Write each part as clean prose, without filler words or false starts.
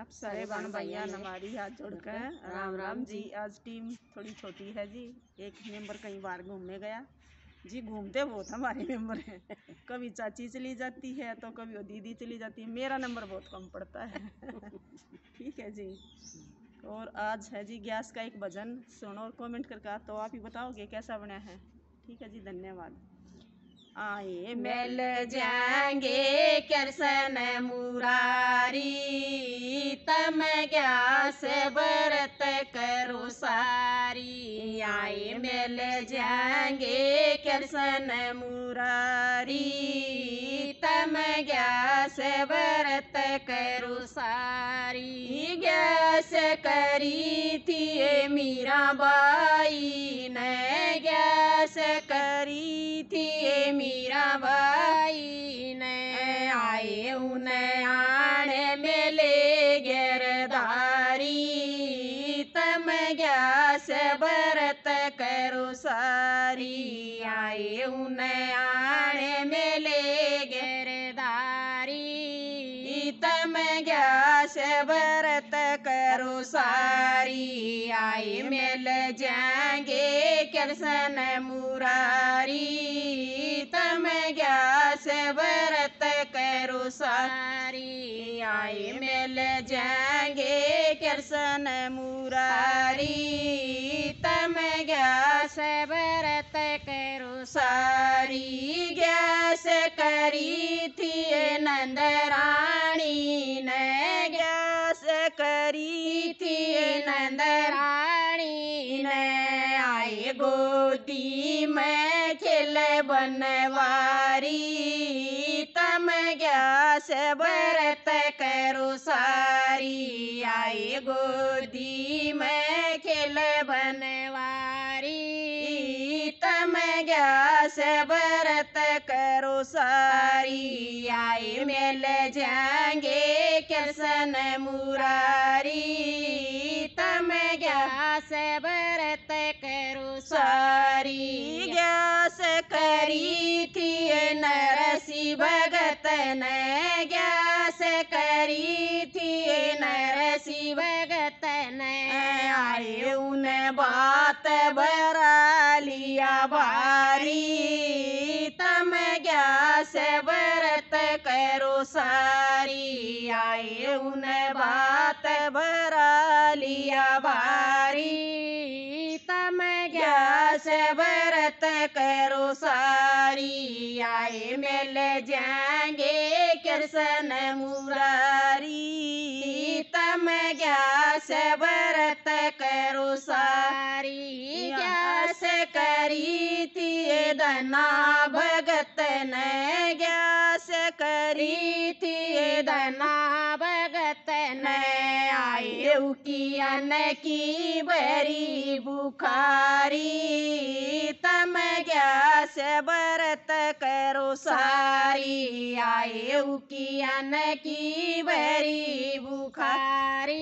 आप सारे बहन भैया हमारी हाथ जोड़कर राम राम जी। आज टीम थोड़ी छोटी है जी, एक मेंबर कहीं बाहर घूमने गया जी। घूमते बहुत हमारे मेंबर हैं, कभी चाची चली जाती है तो कभी वो दीदी चली जाती है, मेरा नंबर बहुत कम पड़ता है। ठीक है जी। और आज है जी गैस का एक भजन, सुनो और कमेंट करके तो आप ही बताओगे कैसा बना है। ठीक है जी, धन्यवाद। आए मिल जाएंगे कृष्ण मुरारी, तम गैस व्रत करो सारी। आए मिल जाएंगे कृष्ण मुरारी, तम गैस व्रत करो सारी। गैस करी थी मीराबाई ने, गैस करी थी मीराबाई ने। आए उन्हें आने मिले गिरधारी, तम गैस व्रत करो सारी। आए उन्हें आने मिले गिरधारी, तम गैस व्रत करो सारी। आए मिल जाएंगे कृष्ण मुरारी, तम गैस व्रत करो सारी। आए मिल जाएंगे कृष्ण मुरारी, तम गैस व्रत करो सारी। गैस करी थी नंद रानी ने, गैस करी थी नंद रानी ने। आए गोदी में खिल बनवारी, तम गैस व्रत करो सारी। आए गोदी में खिल बनवारी, तम गैस व्रत करो सारी। आए मिल जाएंगे कृष्ण मुरारी, तम गैस व्रत करो सारी। गैस करी थी नरसी भगत ने, गैस करी थी नरसी भगत ने। आए उन्हें बात बरा लिया भारी, तम गैस व्रत करो सारी। आए उन्हें बात बरा लिया भारी, तम गैस व्रत करो सारी। आए मिल जाएंगे कृष्ण मुरारी, तम गैस व्रत करो सारी। गैस करी थी धना भगत ने, गैस करी थी धना भगत ने। आए की अन की बरी बुखारी, तम गैस व्रत करो सारी। आए की अन की बरी बुखारी,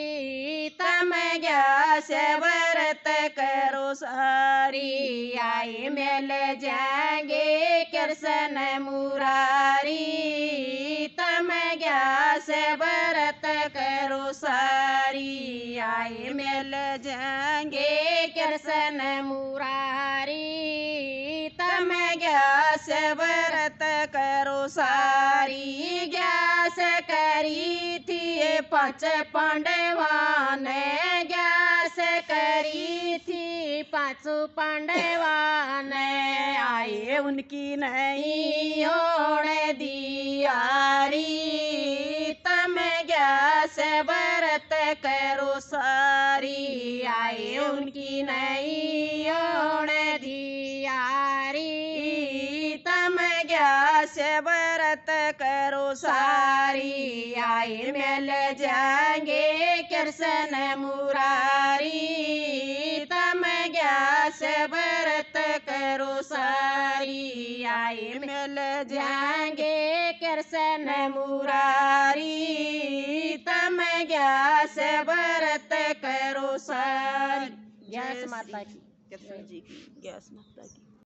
तम गैस व्रत करो सारी। आए मिल जाएंगे कृष्ण मुरारी, तम गैस व्रत करो सारी। आए मिल जाएंगे कृष्ण मुरारी, तम गैस व्रत करो सारी। गैस करी थी पांच पांडवा ने, गैस करी थी पांचों पांडवा ने। आए उनकी नहीं होने दियारी, तम गैस व्रत करो सारी। आए उनकी नहीं होने दियारी, तम गैस व्रत करो सारी। आए मिल जाएंगे कृष्ण मुरारी, तम गैस व्रत करो सारी। आए मिल जाएंगे कृष्ण मुरारी, तम गैस व्रत करो सारी। गैस माता की, कृष्ण जी की, गैस माता की।